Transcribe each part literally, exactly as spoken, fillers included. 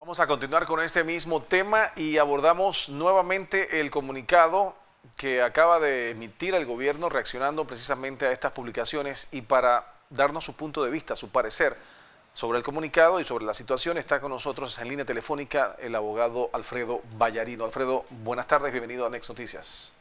Vamos a continuar con este mismo tema y abordamos nuevamente el comunicado que acaba de emitir el gobierno reaccionando precisamente a estas publicaciones, y para darnos su punto de vista, su parecer sobre el comunicado y sobre la situación está con nosotros en línea telefónica el abogado Alfredo Vallarino. Alfredo, buenas tardes, bienvenido a Next Noticias.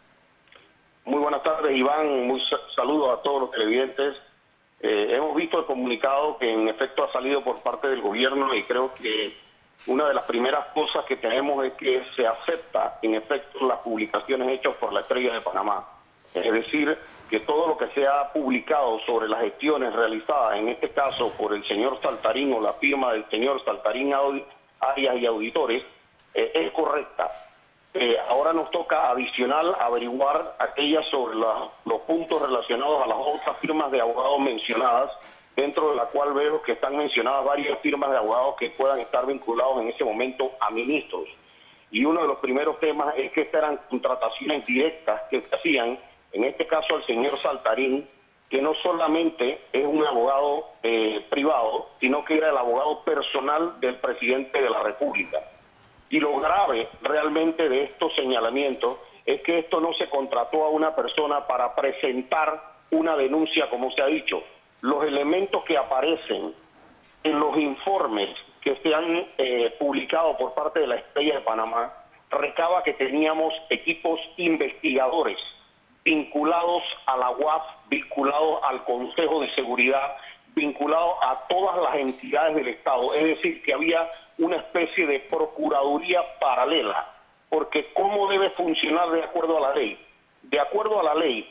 Muy buenas tardes, Iván, muy saludos a todos los televidentes. Eh, hemos visto el comunicado que en efecto ha salido por parte del gobierno, y creo que una de las primeras cosas que tenemos es que se acepta en efecto las publicaciones hechas por la Estrella de Panamá. Es decir, que todo lo que se ha publicado sobre las gestiones realizadas, en este caso por el señor Saltarín o la firma del señor Saltarín Arias y Auditores, eh, es correcta. Eh, ahora nos toca adicional averiguar aquellas sobre la, los puntos relacionados a las otras firmas de abogados mencionadas, dentro de la cual veo que están mencionadas varias firmas de abogados que puedan estar vinculados en ese momento a ministros. Y uno de los primeros temas es que estas eran contrataciones directas que se hacían, en este caso al señor Saltarín, que no solamente es un abogado eh, privado, sino que era el abogado personal del presidente de la República. Y lo grave realmente de estos señalamientos es que esto no se contrató a una persona para presentar una denuncia, como se ha dicho. Los elementos que aparecen en los informes que se han eh, publicado por parte de la Estrella de Panamá recaba que teníamos equipos investigadores vinculados a la U A F, vinculados al Consejo de Seguridad, vinculados a todas las entidades del Estado. Es decir, que había una especie de procuraduría paralela, porque ¿cómo debe funcionar de acuerdo a la ley? De acuerdo a la ley,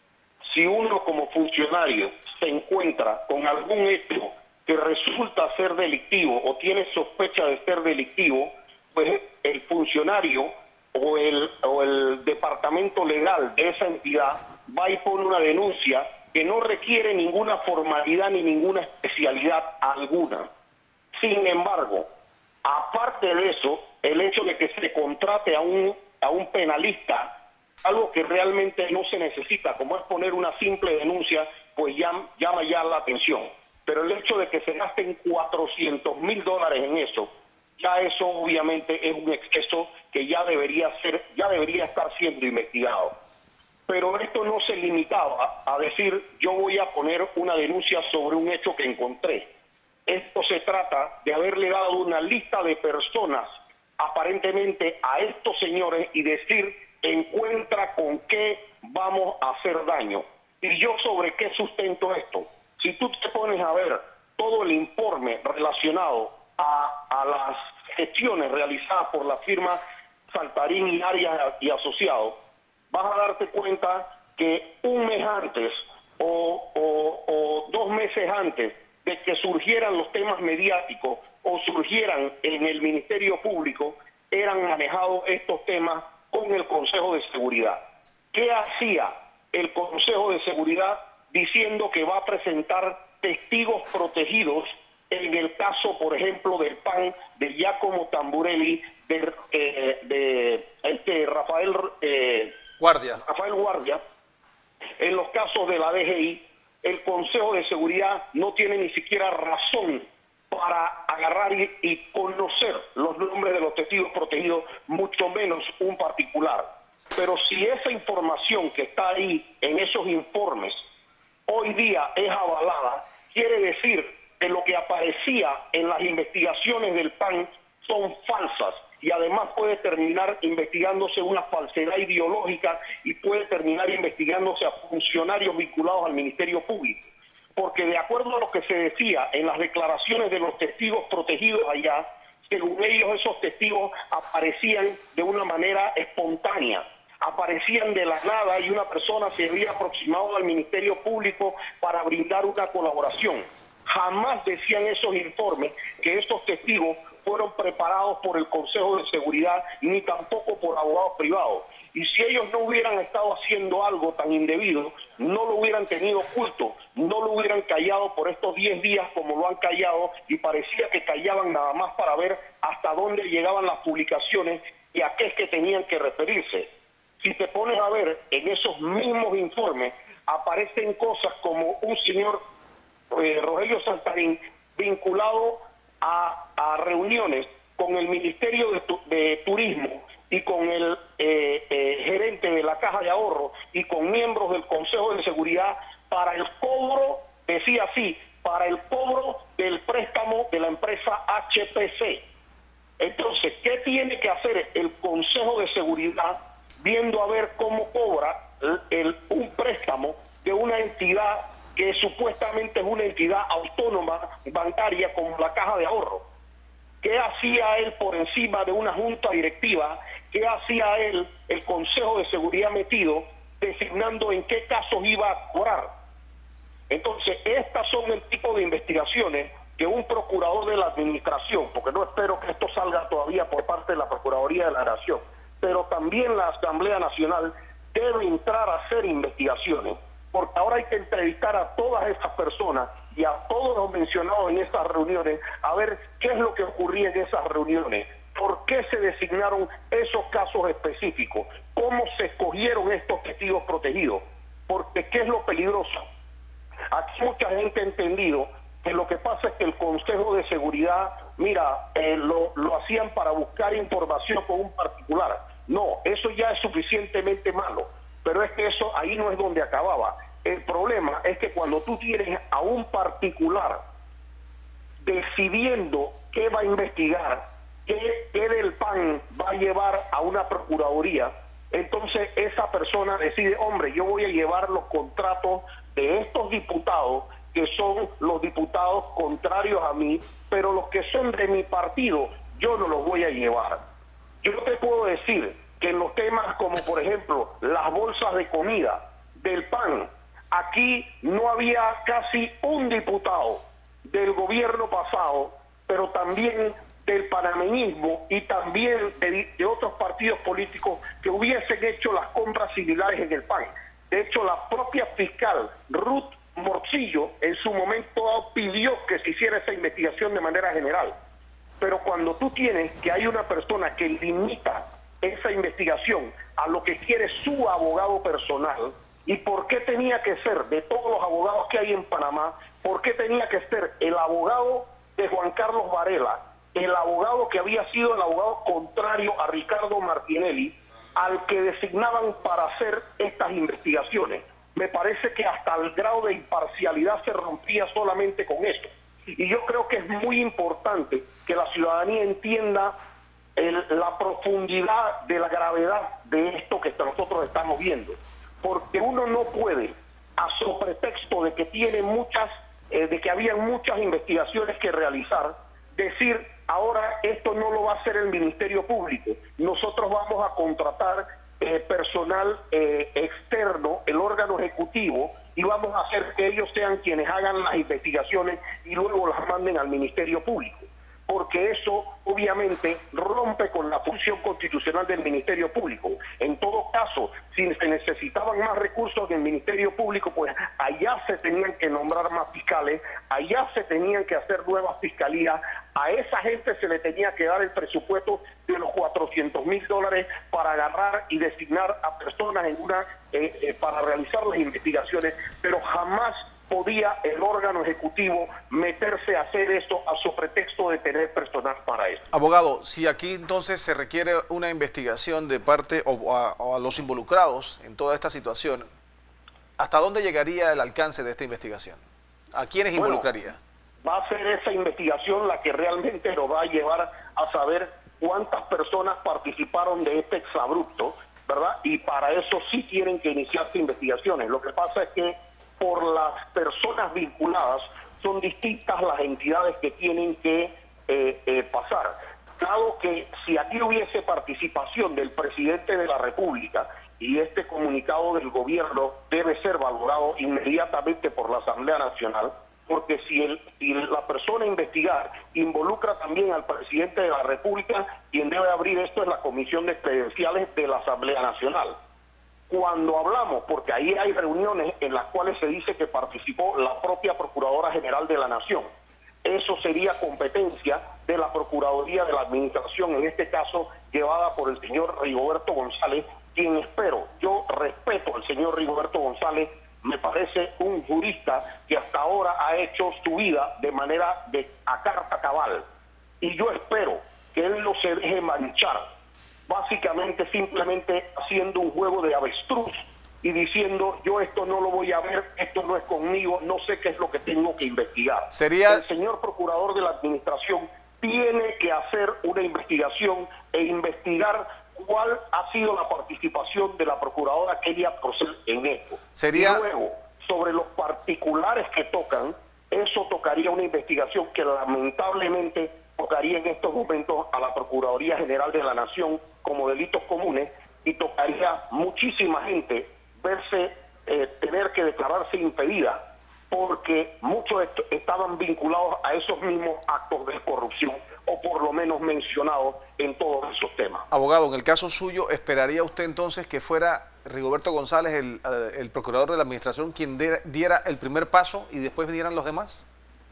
si uno como funcionario se encuentra con algún hecho que resulta ser delictivo o tiene sospecha de ser delictivo, pues el funcionario o el, o el departamento legal de esa entidad va y pone una denuncia que no requiere ninguna formalidad ni ninguna especialidad alguna. Sin embargo, aparte de eso, el hecho de que se contrate a un, a un penalista, algo que realmente no se necesita, como es poner una simple denuncia, pues llama, llama ya la atención. Pero el hecho de que se gasten cuatrocientos mil dólares en eso, ya eso obviamente es un exceso que ya debería ser, ya debería estar siendo investigado. Pero esto no se limitaba a decir yo voy a poner una denuncia sobre un hecho que encontré. Esto se trata de haberle dado una lista de personas aparentemente a estos señores y decir encuentra con qué vamos a hacer daño. ¿Y yo sobre qué sustento esto? Si tú te pones a ver todo el informe relacionado a, a las gestiones realizadas por la firma Saltarín y Arias y Asociados, vas a darte cuenta que un mes antes o, o, o dos meses antes de que surgieran los temas mediáticos o surgieran en el Ministerio Público, eran manejados estos temas con el Consejo de Seguridad. ¿Qué hacía el Consejo de Seguridad diciendo que va a presentar testigos protegidos en el caso, por ejemplo, del P A N, de Giacomo Tamburelli, de, eh, de este Rafael, eh, Guardia. Rafael Guardia? En los casos de la D G I, el Consejo de Seguridad no tiene ni siquiera razón para agarrar y, y conocer los nombres de los testigos protegidos, mucho menos un particular. Pero si esa información que está ahí en esos informes hoy día es avalada, quiere decir que lo que aparecía en las investigaciones del P A N son falsas, y además puede terminar investigándose una falsedad ideológica y puede terminar investigándose a funcionarios vinculados al Ministerio Público. Porque de acuerdo a lo que se decía en las declaraciones de los testigos protegidos allá, según ellos esos testigos aparecían de una manera espontánea, aparecían de la nada y una persona se había aproximado al Ministerio Público para brindar una colaboración. Jamás decían esos informes que estos testigos fueron preparados por el Consejo de Seguridad ni tampoco por abogados privados. Y si ellos no hubieran estado haciendo algo tan indebido, no lo hubieran tenido oculto, no lo hubieran callado por estos diez días como lo han callado, y parecía que callaban nada más para ver hasta dónde llegaban las publicaciones y a qué es que tenían que referirse. Si te pones a ver en esos mismos informes, aparecen cosas como un señor eh, Rogelio Saltarín vinculado a, a reuniones con el Ministerio de, tu, de Turismo y con el eh, eh, gerente de la Caja de Ahorro y con miembros del Consejo de Seguridad para el cobro, decía así, para el cobro del préstamo de la empresa H P C. Entonces, ¿qué tiene que hacer el Consejo de Seguridad viendo a ver cómo cobra el, el, un préstamo de una entidad que supuestamente es una entidad autónoma bancaria como la Caja de Ahorro? ¿Qué hacía él por encima de una junta directiva? ¿Qué hacía él, el Consejo de Seguridad metido, designando en qué casos iba a cobrar? Entonces, estas son el tipo de investigaciones que un procurador de la administración, porque no espero que esto salga todavía por parte de la Procuraduría de la Nación, pero también la Asamblea Nacional debe entrar a hacer investigaciones, porque ahora hay que entrevistar a todas esas personas y a todos los mencionados en esas reuniones, a ver qué es lo que ocurría en esas reuniones, por qué se designaron esos casos específicos, cómo se escogieron estos testigos protegidos, porque qué es lo peligroso. Aquí mucha gente ha entendido que lo que pasa es que el Consejo de Seguridad, mira, eh, lo, lo hacían para buscar información con un particular. No, eso ya es suficientemente malo, pero es que eso ahí no es donde acababa. El problema es que cuando tú tienes a un particular decidiendo qué va a investigar, qué, qué del P A N va a llevar a una procuraduría, entonces esa persona decide, hombre, yo voy a llevar los contratos de estos diputados, que son los diputados contrarios a mí, pero los que son de mi partido, yo no los voy a llevar. Yo te puedo decir que en los temas como, por ejemplo, las bolsas de comida del P A N, aquí no había casi un diputado del gobierno pasado, pero también del panameñismo y también de, de otros partidos políticos que hubiesen hecho las compras similares en el P A N. De hecho, la propia fiscal Ruth Morcillo en su momento pidió que se hiciera esa investigación de manera general. Pero cuando tú tienes que hay una persona que limita esa investigación a lo que quiere su abogado personal, ¿y por qué tenía que ser, de todos los abogados que hay en Panamá, por qué tenía que ser el abogado de Juan Carlos Varela, el abogado que había sido el abogado contrario a Ricardo Martinelli, al que designaban para hacer estas investigaciones? Me parece que hasta el grado de imparcialidad se rompía solamente con esto. Y yo creo que es muy importante que la ciudadanía entienda el, la profundidad de la gravedad de esto que nosotros estamos viendo. Porque uno no puede, a su pretexto de que tiene muchas, eh, de que había muchas investigaciones que realizar, decir, ahora esto no lo va a hacer el Ministerio Público. Nosotros vamos a contratar eh, personal eh, externo, el órgano ejecutivo, y vamos a hacer que ellos sean quienes hagan las investigaciones y luego las manden al Ministerio Público. Porque eso obviamente rompe con la función constitucional del Ministerio Público. En todo caso, si se necesitaban más recursos del Ministerio Público, pues allá se tenían que nombrar más fiscales, allá se tenían que hacer nuevas fiscalías, a esa gente se le tenía que dar el presupuesto de los cuatrocientos mil dólares para agarrar y designar a personas en una eh, eh, para realizar las investigaciones, pero jamás podía el órgano ejecutivo meterse a hacer esto a su pretexto de tener personal para eso. Abogado, si aquí entonces se requiere una investigación de parte o a, o a los involucrados en toda esta situación, ¿hasta dónde llegaría el alcance de esta investigación? ¿A quiénes Bueno, involucraría? va a ser esa investigación la que realmente nos va a llevar a saber cuántas personas participaron de este exabrupto, ¿verdad? Y para eso sí tienen que iniciarse investigaciones. Lo que pasa es que por las personas vinculadas son distintas las entidades que tienen que eh, eh, pasar. Dado que si aquí hubiese participación del presidente de la República y este comunicado del gobierno debe ser valorado inmediatamente por la Asamblea Nacional, porque si, el, si la persona a investigar involucra también al presidente de la República, quien debe abrir esto es la Comisión de Credenciales de la Asamblea Nacional. Cuando hablamos, porque ahí hay reuniones en las cuales se dice que participó la propia Procuradora General de la Nación, eso sería competencia de la Procuraduría de la Administración, en este caso llevada por el señor Rigoberto González, quien espero, yo respeto al señor Rigoberto González, me parece un jurista que hasta ahora ha hecho su vida de manera de a carta cabal. Y yo espero que él no se deje manchar, básicamente simplemente haciendo un juego de avestruz y diciendo yo esto no lo voy a ver, esto no es conmigo, no sé qué es lo que tengo que investigar. Sería... El señor procurador de la administración tiene que hacer una investigación e investigar cuál ha sido la participación de la procuradora Kenia Porcel en esto. Sería... Y luego, sobre los particulares que tocan, eso tocaría una investigación que lamentablemente tocaría en estos momentos a la Procuraduría General de la Nación como delitos comunes y tocaría muchísima gente verse, eh, tener que declararse impedida porque muchos est estaban vinculados a esos mismos actos de corrupción o por lo menos mencionados en todos esos temas. Abogado, en el caso suyo, ¿esperaría usted entonces que fuera Rigoberto González, el, el procurador de la administración, quien diera, diera el primer paso y después vinieran los demás?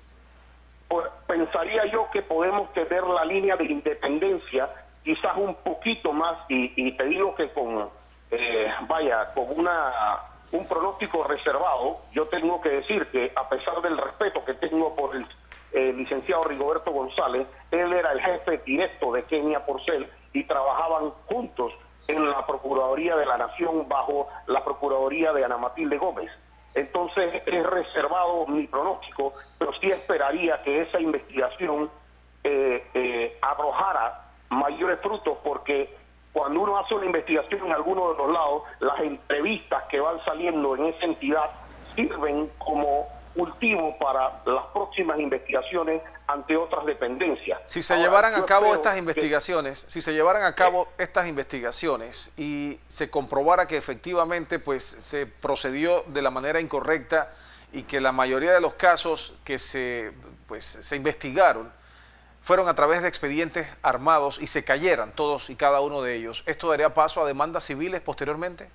Pues pensaría yo que podemos tener la línea de independencia quizás un poquito más y, y te digo que con, eh, vaya, con una... un pronóstico reservado. Yo tengo que decir que a pesar del respeto que tengo por el eh, licenciado Rigoberto González, él era el jefe directo de Kenia Porcel y trabajaban juntos en la Procuraduría de la Nación bajo la Procuraduría de Ana Matilde Gómez. Entonces es reservado mi pronóstico, pero sí esperaría que esa investigación eh, eh, arrojara mayores frutos, porque cuando uno hace una investigación en alguno de los lados, las entrevistas que van saliendo en esa entidad sirven como cultivo para las próximas investigaciones ante otras dependencias. Si se Ahora, llevaran a cabo estas que, investigaciones, si se llevaran a cabo eh, estas investigaciones y se comprobara que efectivamente pues se procedió de la manera incorrecta y que la mayoría de los casos que se pues se investigaron fueron a través de expedientes armados y se cayeran todos y cada uno de ellos, ¿esto daría paso a demandas civiles posteriormente?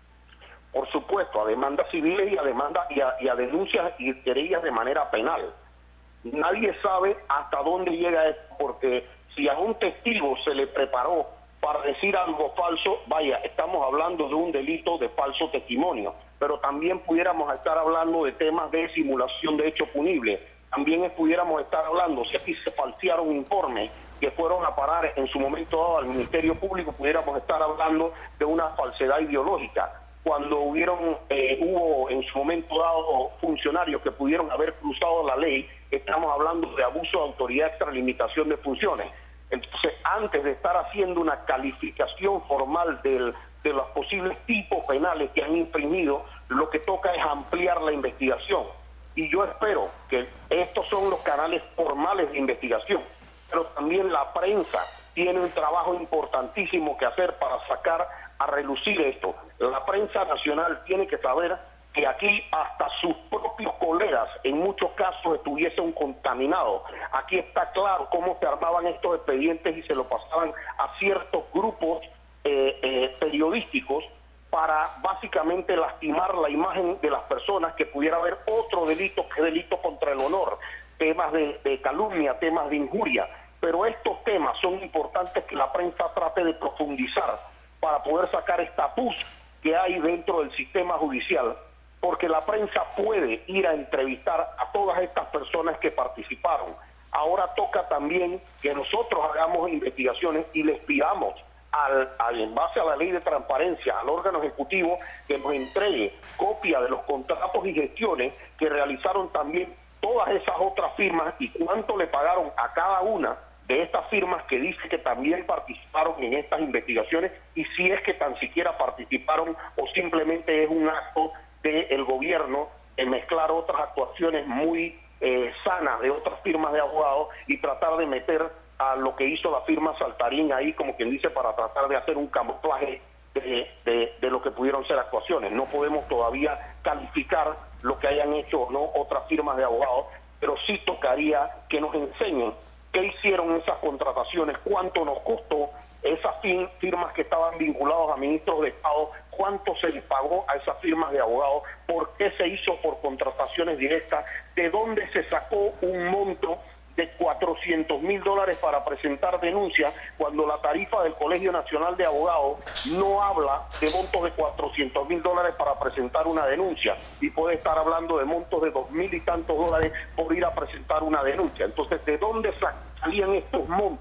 Por supuesto, a demandas civiles y a demandas y a, y a denuncias y querellas de manera penal. Nadie sabe hasta dónde llega esto, porque si a un testigo se le preparó para decir algo falso, vaya, estamos hablando de un delito de falso testimonio, pero también pudiéramos estar hablando de temas de simulación de hecho punible. También pudiéramos estar hablando, si aquí se falsearon informes que fueron a parar en su momento dado al Ministerio Público, pudiéramos estar hablando de una falsedad ideológica. Cuando hubieron, eh, hubo en su momento dado funcionarios que pudieron haber cruzado la ley, estamos hablando de abuso de autoridad, extralimitación de funciones. Entonces, antes de estar haciendo una calificación formal del, de los posibles tipos penales que han infringido, lo que toca es ampliar la investigación. Y yo espero que estos son los canales formales de investigación, pero también la prensa tiene un trabajo importantísimo que hacer para sacar a relucir esto. La prensa nacional tiene que saber que aquí hasta sus propios colegas en muchos casos estuviesen contaminados. Aquí está claro cómo se armaban estos expedientes y se lo pasaban a ciertos grupos eh, eh, periodísticos para básicamente lastimar la imagen de las personas, que pudiera haber otro delito que delito contra el honor, temas de, de calumnia, temas de injuria. Pero estos temas son importantes que la prensa trate de profundizar para poder sacar esta pus que hay dentro del sistema judicial, porque la prensa puede ir a entrevistar a todas estas personas que participaron. Ahora toca también que nosotros hagamos investigaciones y les pidamos, al, al, en base a la ley de transparencia, al órgano ejecutivo, que nos entregue copia de los contratos y gestiones que realizaron también todas esas otras firmas y cuánto le pagaron a cada una de estas firmas que dice que también participaron en estas investigaciones, y si es que tan siquiera participaron o simplemente es un acto del gobierno en mezclar otras actuaciones muy eh, sanas de otras firmas de abogados y tratar de meter a lo que hizo la firma Saltarín ahí, como quien dice, para tratar de hacer un camuflaje de, de, de lo que pudieron ser actuaciones. No podemos todavía calificar lo que hayan hecho o no otras firmas de abogados, pero sí tocaría que nos enseñen qué hicieron esas contrataciones, cuánto nos costó esas firmas que estaban vinculadas a ministros de Estado, cuánto se les pagó a esas firmas de abogados, por qué se hizo por contrataciones directas, de dónde se sacó un monto de cuatrocientos mil dólares para presentar denuncias, cuando la tarifa del Colegio Nacional de Abogados no habla de montos de cuatrocientos mil dólares para presentar una denuncia, y puede estar hablando de montos de dos mil y tantos dólares por ir a presentar una denuncia. Entonces, ¿de dónde salían estos montos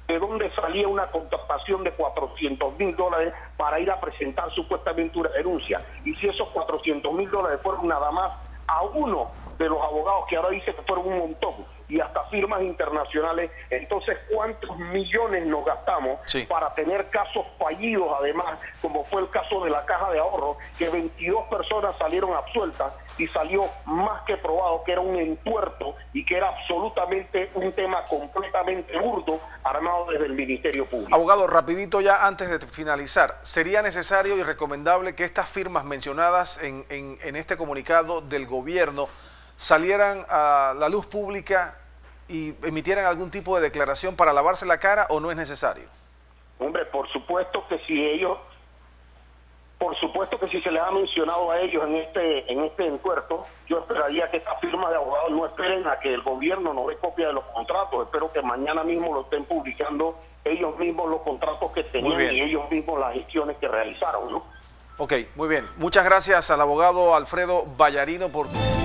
de dónde salía una contratación de cuatrocientos mil dólares para ir a presentar supuestamente una denuncia. Y si esos cuatrocientos mil dólares fueron nada más a uno de los abogados, que ahora dice que fueron un montón, y hasta firmas internacionales, entonces ¿cuántos millones nos gastamos sí. para tener casos fallidos, además, como fue el caso de la Caja de Ahorro, que veintidós personas salieron absueltas y salió más que probado que era un entuerto y que era absolutamente un tema completamente burdo armado desde el Ministerio Público? Abogado, rapidito ya antes de finalizar, ¿sería necesario y recomendable que estas firmas mencionadas en, en, en este comunicado del gobierno salieran a la luz pública y emitieran algún tipo de declaración para lavarse la cara, o no es necesario? Hombre, por supuesto que si ellos, por supuesto que si se les ha mencionado a ellos en este en este encuentro, yo esperaría que estas firmas de abogados no esperen a que el gobierno nos dé copia de los contratos. Espero que mañana mismo lo estén publicando ellos mismos, los contratos que tenían y ellos mismos las gestiones que realizaron, ¿no? Ok, muy bien. Muchas gracias al abogado Alfredo Vallarino por...